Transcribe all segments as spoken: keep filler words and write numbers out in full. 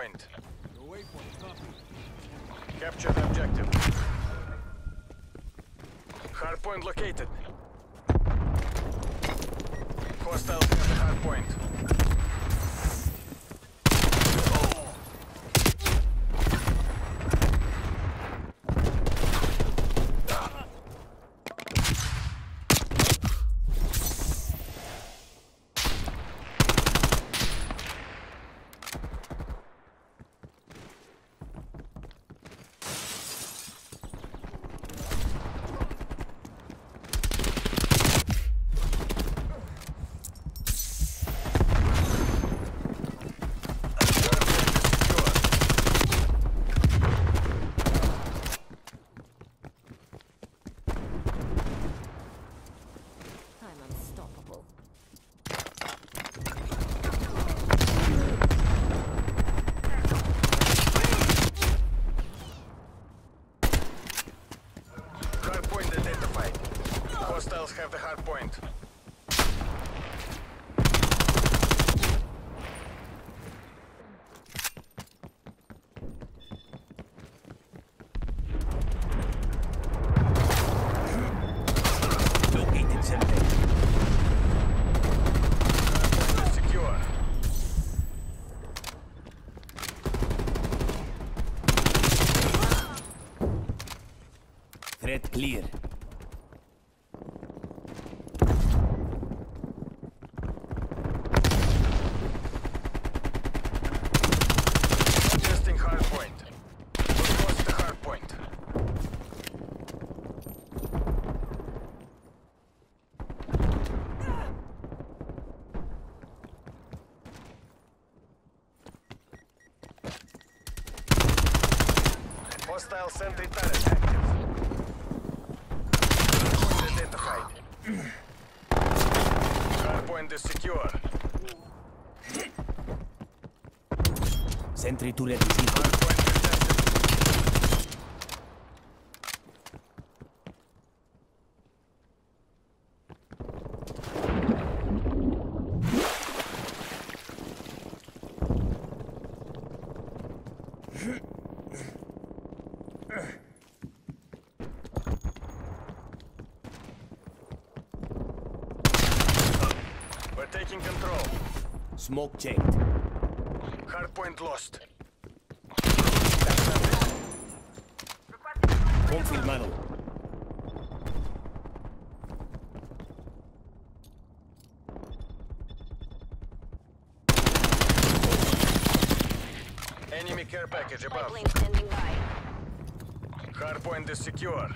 point. Capture the objective. Hard point located. Hostiles have the hard point. Hostiles have the hard point. Located something. Secure. Threat clear. Hostile sentry turret active. Hardpoint identified. Hardpoint is secure. Sentry turret is in. Hardpoint contested. We're taking control. Smoke checked. Hardpoint lost. Confirmado. Enemy care package above. Pipeline standing by. Hardpoint is secure.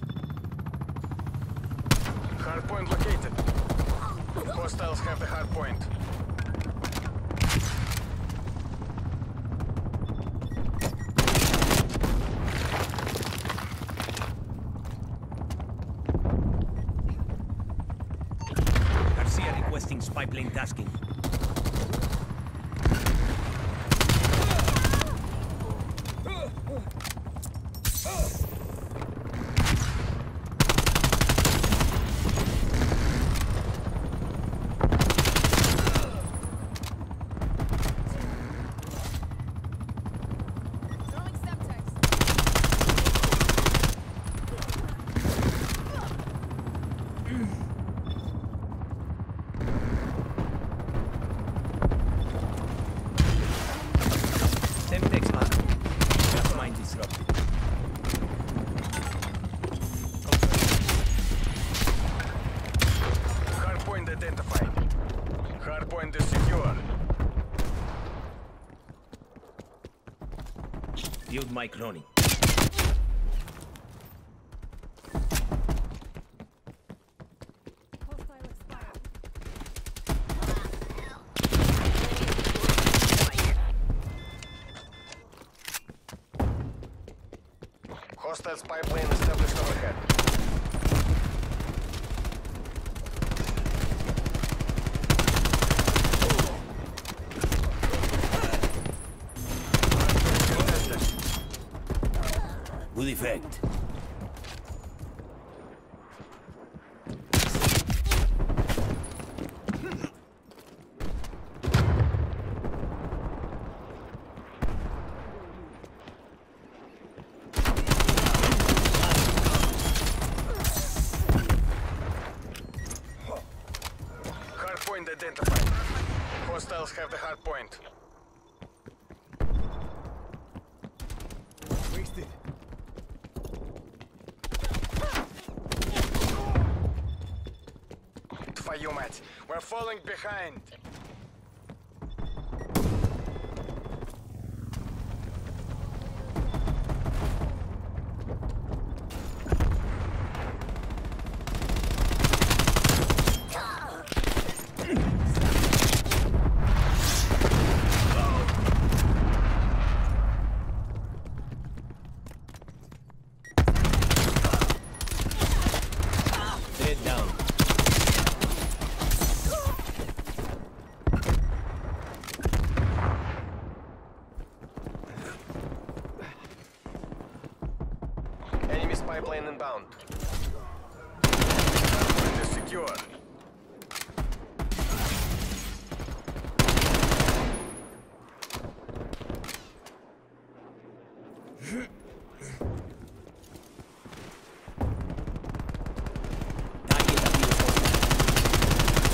Hardpoint located. Hostiles have the hardpoint. Garcia requesting spy plane tasking. Semtex mark. Gas mine disrupted. Hardpoint identified. Hardpoint is secure. Field mic running. Hostile spy plane established overhead. Good effect. have the hard point. Wasted. Твою мать! We're falling behind! Threat down. Enemy spy plane inbound. Hardpoint is secure. Target appears hostile.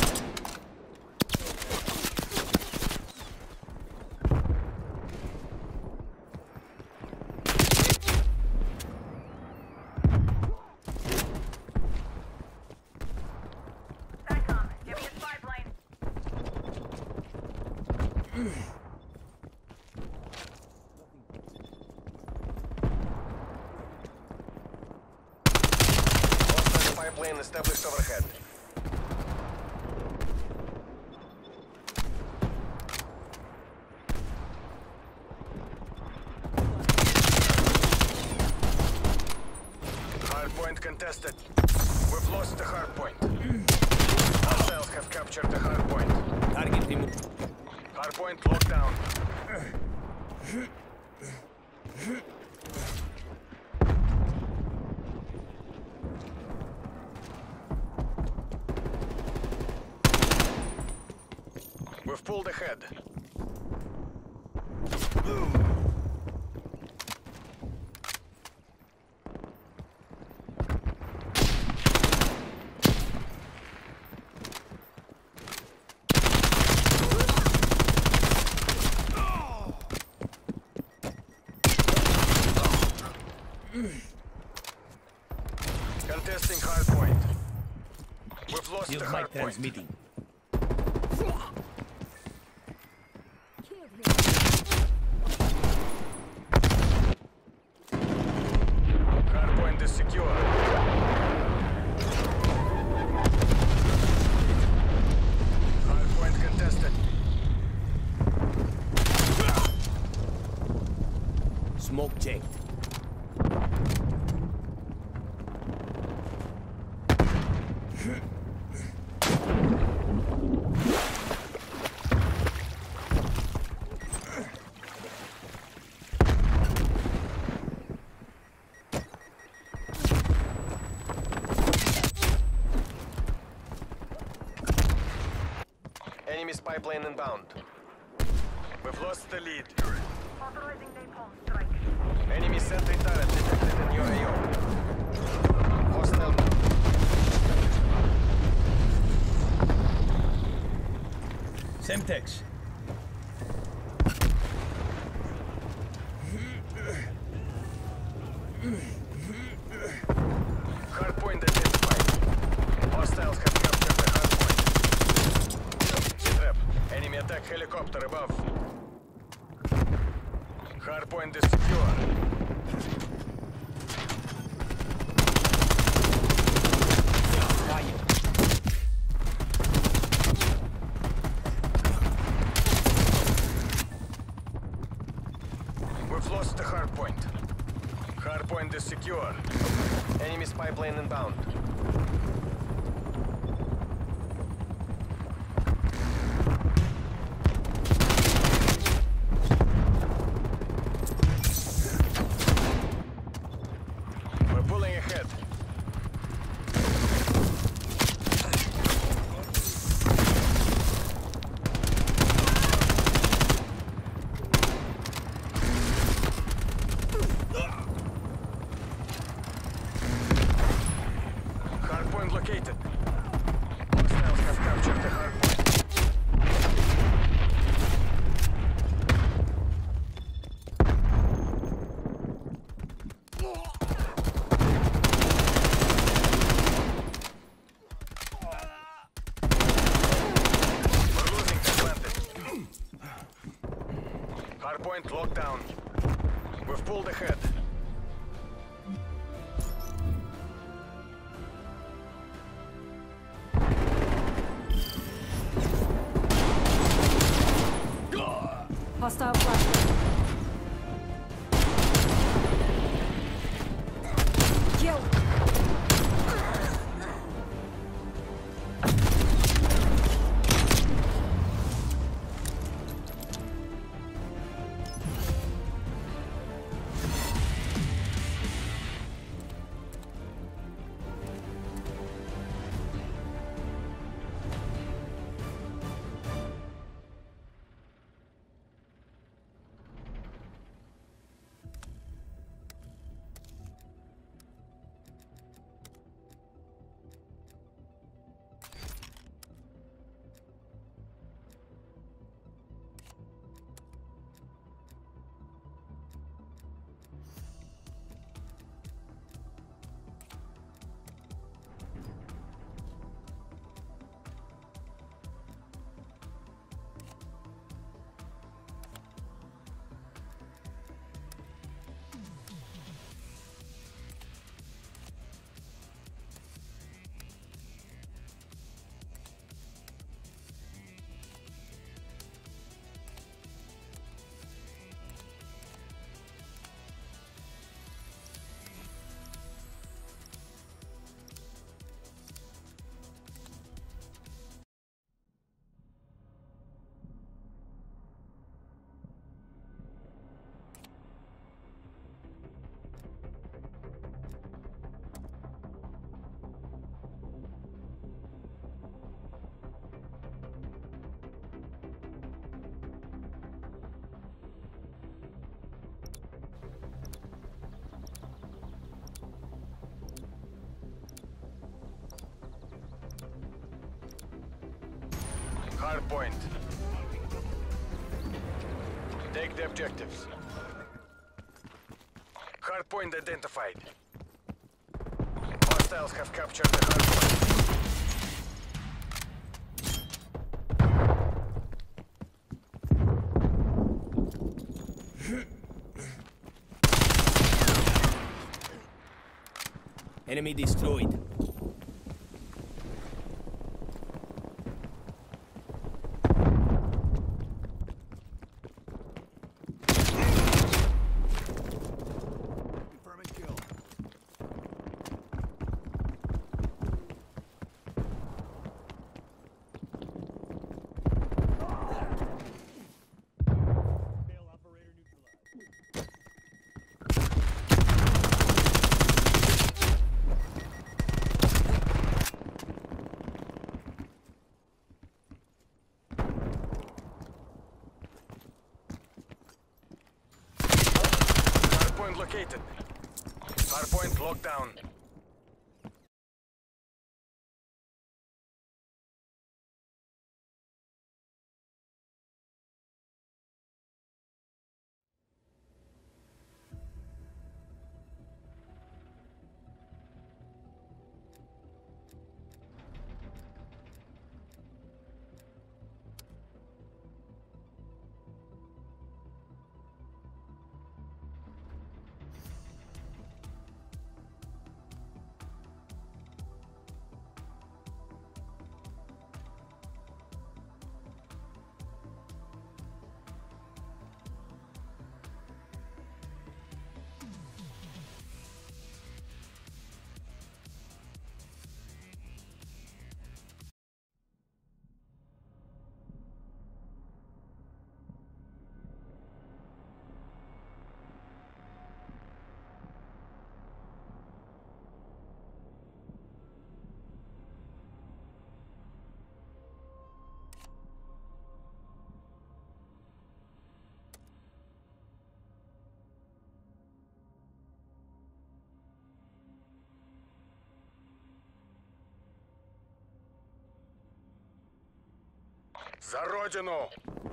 SATCOM, give me a spy plane. Hostile spy plane established overhead. Hardpoint contested. We've lost the hardpoint. Hostiles have captured the hardpoint. Target removed. Hardpoint locked down. We've pulled ahead. Contesting hardpoint. We've lost the Shield mic hardpoint. transmitting. Hardpoint is secure. Hardpoint contested. Smoke checked. Enemy spy plane inbound. We've lost the lead. Authorizing napalm strike. Enemy sentry turret detected in your A O. Hostile. Semtex. Hardpoint identified. Hostiles have captured the hardpoint. Trap. Enemy attack helicopter above. Hardpoint is secure. Fire. We've lost the hardpoint. Hardpoint is secure. Enemy spy plane inbound. We're pulling ahead. Hardpoint Hardpoint locked down. We've pulled ahead. Hostile flashbang. Kill. Hardpoint. Take the objectives. Hardpoint identified. Hostiles have captured the hardpoint. Enemy destroyed. Hardpoint located. Hardpoint locked down. За родину!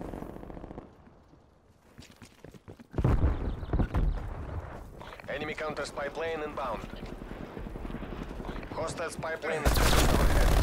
Enemy counter spy plane inbound. Hostile spy plane is overhead.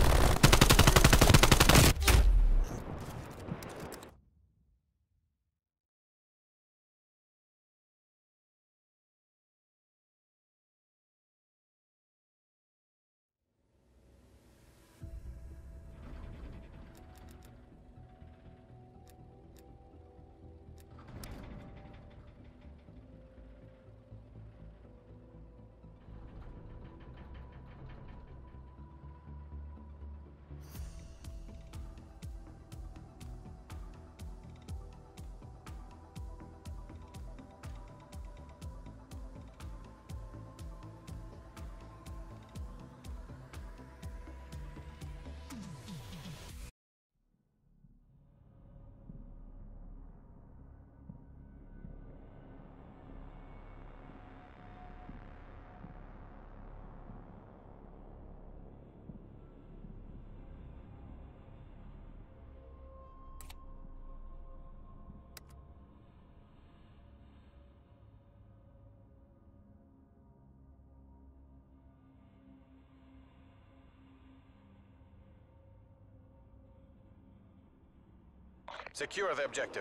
Secure the objective.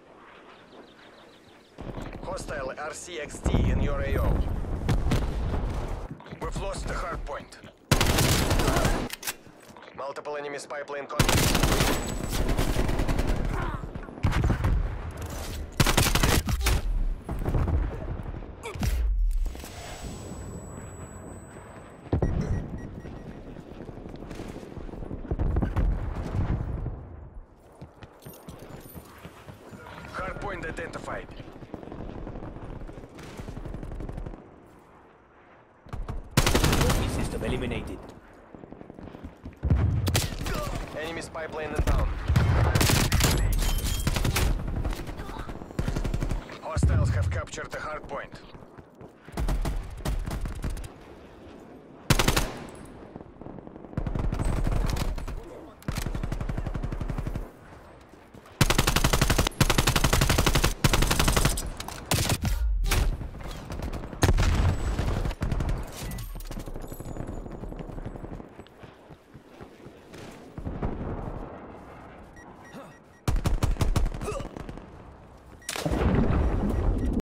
Hostile R C X T in your A O. We've lost the hard point. Multiple enemy spy plane contact. Hard point identified. Enemy system eliminated. Enemy spy plane inbound. Hostiles have captured the hard point.